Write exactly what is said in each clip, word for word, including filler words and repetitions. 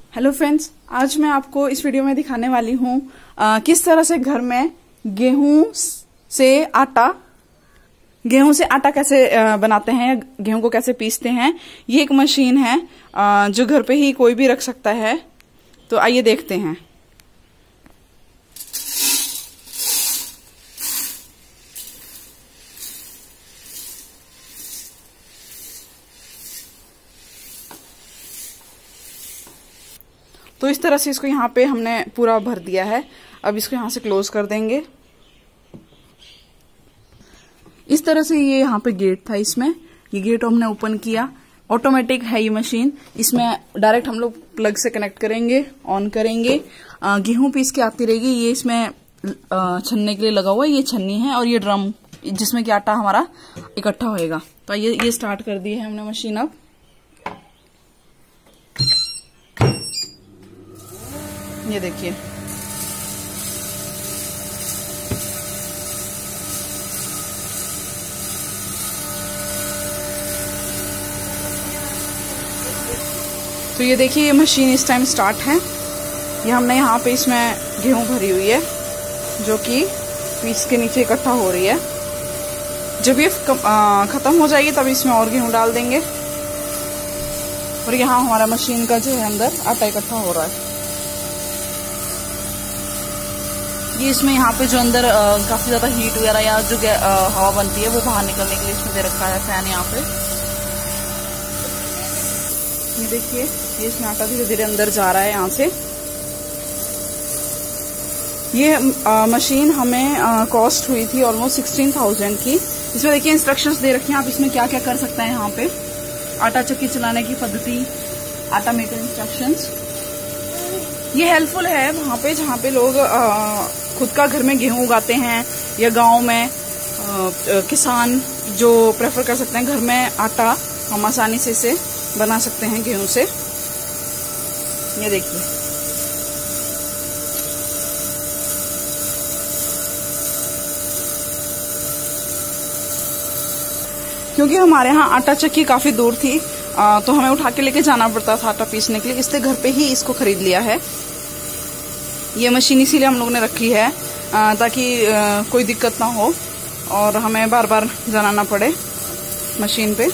Hello friends, आज मैं आपको इस वीडियो में दिखाने वाली हूँ किस तरह से घर में गेहूं से आटा गेहूं से आटा कैसे आ, बनाते हैं, गेहूं को कैसे पीसते हैं। ये एक मशीन है आ, जो घर पे ही कोई भी रख सकता है। तो आइए देखते हैं। तो इस तरह से इसको यहाँ पे हमने पूरा भर दिया है। अब इसको यहाँ से क्लोज कर देंगे। इस तरह से ये यहाँ पे गेट था, इसमें ये गेट हमने ओपन किया। ऑटोमेटिक है ये मशीन, इसमें डायरेक्ट हम लोग प्लग से कनेक्ट करेंगे, ऑन करेंगे, गेहूं पीस के आती रहेगी। ये इसमें छन्ने के लिए लगा हुआ है, ये छन्नी है, और ये ड्रम जिसमें कि आटा हमारा इकट्ठा होएगा। तो ये ये स्टार्ट कर दी है हमने मशीन। अब ये देखिए, तो ये देखिए ये मशीन इस टाइम स्टार्ट है। ये हमने यहाँ पे इसमें गेहूं भरी हुई है जो कि पीस के नीचे इकट्ठा हो रही है। जब ये खत्म हो जाएगी तब इसमें और गेहूं डाल देंगे, और यहाँ हमारा मशीन का जो है अंदर आटा इकट्ठा हो रहा है। ये इसमें यहाँ पे जो अंदर काफी ज्यादा हीट वगैरह या जो आ, हवा बनती है वो बाहर निकलने के लिए इसमें दे रखा है फैन यहाँ पे। ये देखिए, ये इसमें आटा धीरे धीरे अंदर जा रहा है यहाँ से। ये आ, मशीन हमें कॉस्ट हुई थी ऑलमोस्ट सिक्सटीन थाउजेंड की। इसमें देखिए इंस्ट्रक्शंस दे रखी हैं, आप इसमें क्या क्या कर सकते हैं। यहाँ पे आटा चक्की चलाने की पद्धति, आटा मेकर इंस्ट्रक्शंस। ये हेल्पफुल है वहां पे जहाँ पे लोग आ, खुद का घर में गेहूं उगाते हैं, या गांव में आ, किसान जो प्रेफर कर सकते हैं घर में आटा हम आसानी से इसे बना सकते हैं गेहूं से। ये देखिए, क्योंकि हमारे यहाँ आटा चक्की काफी दूर थी आ, तो हमें उठा के लेके जाना पड़ता था आटा पीसने के लिए, इसलिए घर पे ही इसको खरीद लिया है। ये मशीन इसीलिए हम लोगों ने रखी है आ, ताकि आ, कोई दिक्कत ना हो और हमें बार बार जाना ना पड़े मशीन पे।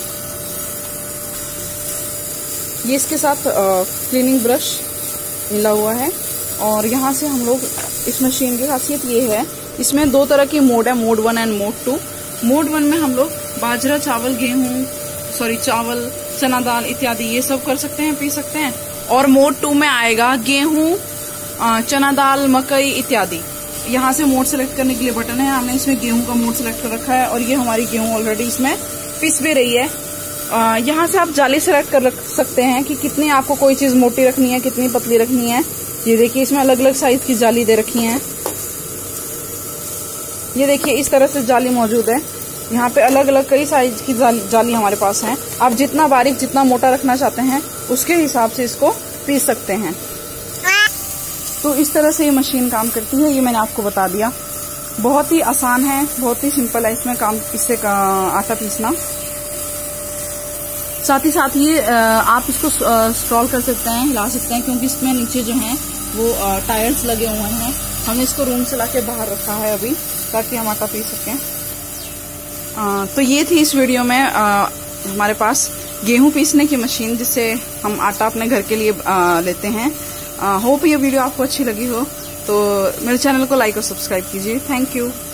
ये इसके साथ क्लीनिंग ब्रश मिला हुआ है, और यहाँ से हम लोग इस मशीन की खासियत ये है, इसमें दो तरह की मोड है, mode one and mode two. Mode one में हम लोग बाजरा, चावल, गेहूं सॉरी चावल, चना दाल इत्यादि ये सब कर सकते हैं, पी सकते हैं। और मोड टू में आएगा गेहूं, चना दाल, मकई इत्यादि। यहाँ से मोड सेलेक्ट करने के लिए बटन है, हमने इसमें गेहूं का मोड सेलेक्ट कर रखा है, और ये हमारी गेहूं ऑलरेडी इसमें पिस भी रही है। यहाँ से आप जाली सेलेक्ट कर रख सकते हैं कि कितनी आपको कोई चीज मोटी रखनी है, कितनी पतली रखनी है। ये देखिए, इसमें अलग अलग साइज की जाली दे रखी है। ये देखिए, इस तरह से जाली मौजूद है। यहाँ पे अलग अलग कई साइज की जाली, जाली हमारे पास है। आप जितना बारीक, जितना मोटा रखना चाहते हैं उसके हिसाब से इसको पीस सकते हैं। तो इस तरह से ये मशीन काम करती है। ये मैंने आपको बता दिया, बहुत ही आसान है, बहुत ही सिंपल है इसमें काम, इससे आटा पीसना। साथ ही साथ ये आप इसको स्क्रॉल कर सकते हैं, हिला सकते हैं, क्योंकि इसमें नीचे जो है वो टायर्स लगे हुए हैं। हमने इसको रूम से लाके बाहर रखा है अभी, ताकि हम आटा पीस सकें। आ, तो ये थी इस वीडियो में आ, हमारे पास गेहूं पीसने की मशीन, जिससे हम आटा अपने घर के लिए आ, लेते हैं। होप ये वीडियो आपको अच्छी लगी हो, तो मेरे चैनल को लाइक और सब्सक्राइब कीजिए। Thank you.